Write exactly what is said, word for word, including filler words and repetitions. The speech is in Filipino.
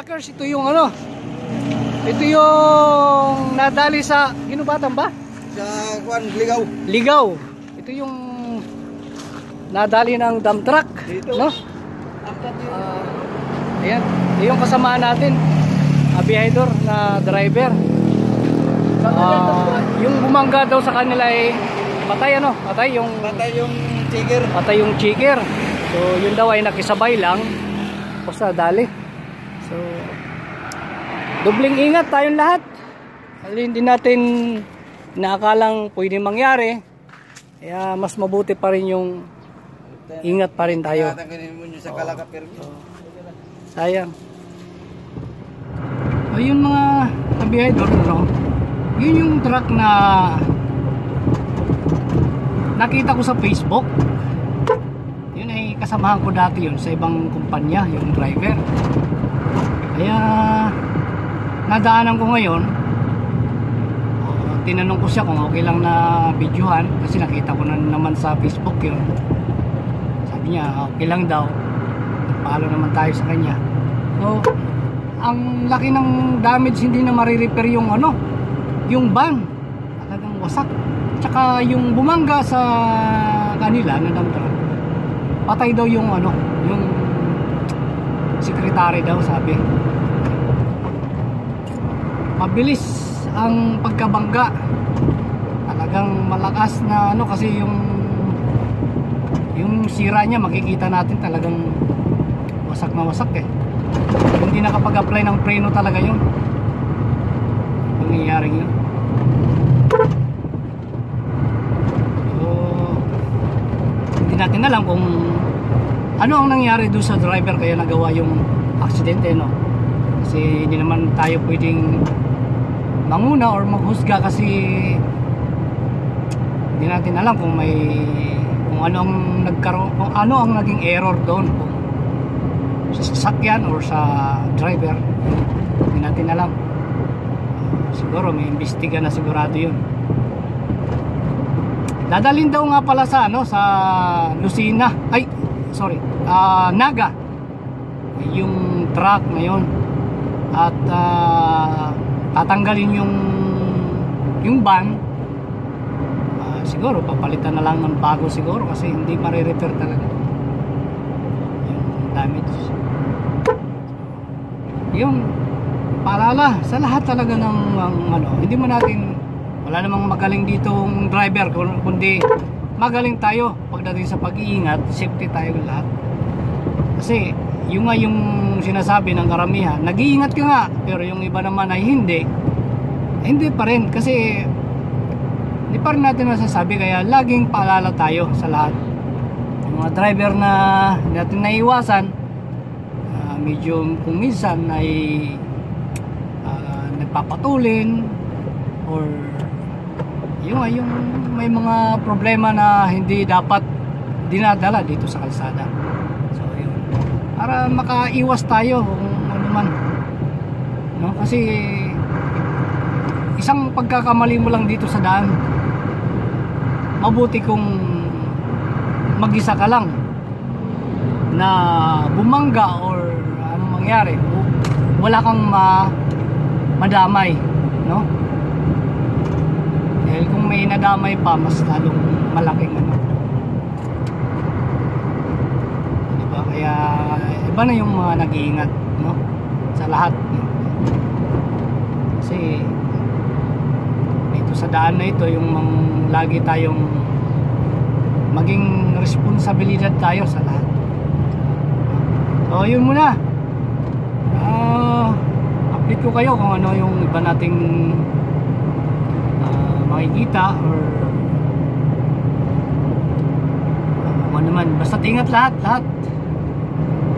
truckers, ito yung ano, ito yung nadali sa ginubatan ba? Sa kuan Ligaw. Ligaw. Ito yung nadali ng dump truck, Dito. no? Uh, ayan, ito yung kasamaan natin, abihador na driver. Uh, yung bumangga daw sa kanila ay patay, ano? Patay yung Patay yung checker. patay yung checker. So yun daw ay nakisabay lang tapos nadali. So dobling ingat tayong lahat. Hindi natin naakalang pwede mangyari. Kaya mas mabuti pa rin yung ingat pa rin tayo. Tatanggalin mo nyo sa kalakapir. Sayang. Ayun mga kabihador, no? Yun yung truck na nakita ko sa Facebook. Yun ay kasamahan ko dati yun sa ibang kumpanya, yung driver. Kaya nadaanan ko ngayon. uh, Tinanong ko siya kung okay lang na videohan, kasi nakita ko na naman sa Facebook yun. Sabi niya okay lang daw, follow naman tayo sa kanya. So ang laki ng damage, hindi na marirepair yung ano, yung van, talagang wasak. Tsaka yung bumangga sa kanila na dump truck, patay daw yung ano, yung secretary daw, sabi. Mabilis ang pagkabangga, talagang malakas na ano, kasi yung yung sira niya makikita natin talagang wasak na wasak eh. Hindi nakapag-apply ng preno talaga yun, nangyayari yun. So hindi natin alam kung ano ang nangyari doon sa driver kaya nagawa yung aksidente, no? Kasi hindi naman tayo pwedeng manguna or maghusga, kasi hindi natin alam kung may kung ano ang nagkaroon, kung ano ang naging error doon, kung sa sasakyan or sa driver, hindi natin alam. Uh, siguro may imbestiga na sigurado yun. Dadalhin daw nga pala sa ano, sa Lucena, ay sorry, uh, Naga yung truck ngayon, at uh, tatanggalin yung yung van. Uh, siguro papalitan na lang ng bago siguro, kasi hindi marirepair talaga yung damage. Yung paalala sa lahat talaga ng ang, ano, hindi mo natin, wala namang magaling ditong driver, kundi magaling tayo pagdating sa pag-iingat, safety tayo lahat. Kasi yung nga yung sinasabi ng karamihan, nag-iingat ka nga, pero yung iba naman ay hindi. Hindi pa rin, kasi hindi pa rin natin masasabi. Kaya laging paalala tayo sa lahat. Yung mga driver na hindi natin naiwasan, uh, medyo kung minsan ay uh, nagpapatulin, or yung, yung may mga problema na hindi dapat dinadala dito sa kalsada. So yun, para makaiwas tayo kung ano man, no? Kasi isang pagkakamali mo lang dito sa daan, mabuti kung mag-isa ka lang na bumangga or ano mangyari, wala kang ma madamay, no? Dahil kung may nadamay pa, mas lalong malaking ano, diba? Kaya iba na yung mga nag-iingat, no? Sa lahat, kasi dito sa daan na ito, yung mang, lagi tayong maging responsibilidad tayo sa lahat. So yun muna, uh, update ko kayo kung ano yung iba nating uh, makikita, or uh, ano naman, basta ingat lahat lahat